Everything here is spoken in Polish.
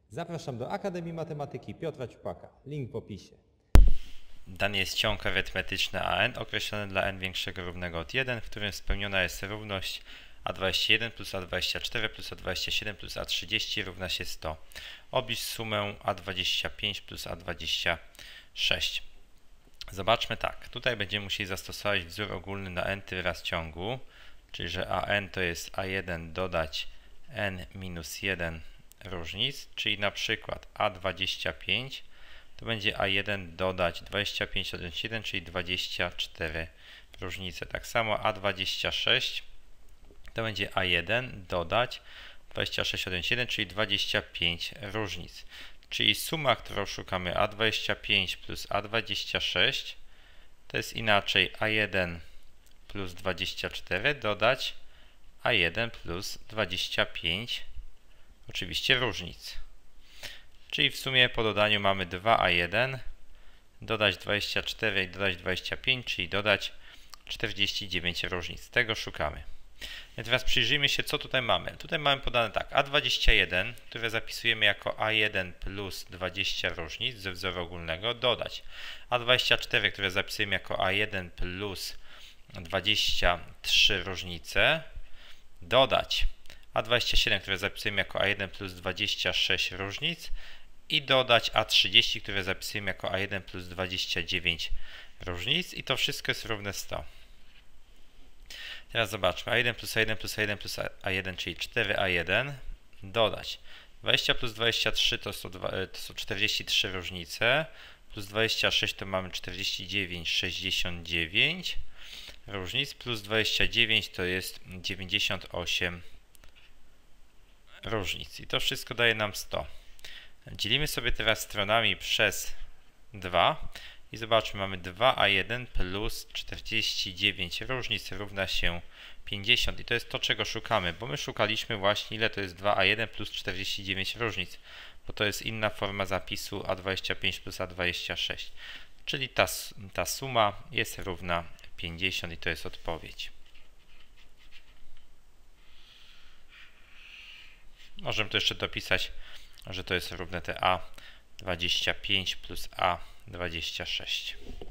Zapraszam do Akademii Matematyki Piotra Ćupaka. Link w opisie. Dany jest ciąg arytmetyczny AN określony dla n większego równego od 1, w którym spełniona jest równość A21 plus A24 plus A27 plus A30 równa się 100. Oblicz sumę A25 plus A26. Zobaczmy tak. Tutaj będziemy musieli zastosować wzór ogólny na n wyraz ciągu, czyli że AN to jest A1 dodać n minus 1 różnic, czyli na przykład A25 to będzie A1 dodać 25 odjąć 1, czyli 24 różnice. Tak samo A26 to będzie A1 dodać 26 odjąć 1, czyli 25 różnic. Czyli suma, którą szukamy A25 plus A26 to jest inaczej A1 plus 24 dodać A1 plus 25 oczywiście różnic. Czyli w sumie po dodaniu mamy 2A1 dodać 24 i dodać 25, czyli dodać 49 różnic. Tego szukamy. I teraz przyjrzyjmy się, co tutaj mamy. Tutaj mamy podane tak, A21, które zapisujemy jako A1 plus 20 różnic ze wzoru ogólnego, dodać A24, które zapisujemy jako A1 plus 23 różnice, dodać A27, które zapisujemy jako A1 plus 26 różnic i dodać A30, które zapisujemy jako A1 plus 29 różnic i to wszystko jest równe 100. Teraz zobaczmy, A1 plus A1 plus A1 plus A1, czyli 4A1, dodać 20 plus 23 to są 43 różnice, plus 26 to mamy 49, 69 różnic, plus 29 to jest 98 różnic. I to wszystko daje nam 100. Dzielimy sobie teraz stronami przez 2 i zobaczmy, mamy 2A1 plus 49 różnic równa się 50 i to jest to, czego szukamy, bo my szukaliśmy właśnie, ile to jest 2A1 plus 49 różnic, bo to jest inna forma zapisu A25 plus A26, czyli ta suma jest równa 50 i to jest odpowiedź. Możemy to jeszcze dopisać, że to jest równe te A25 plus A26.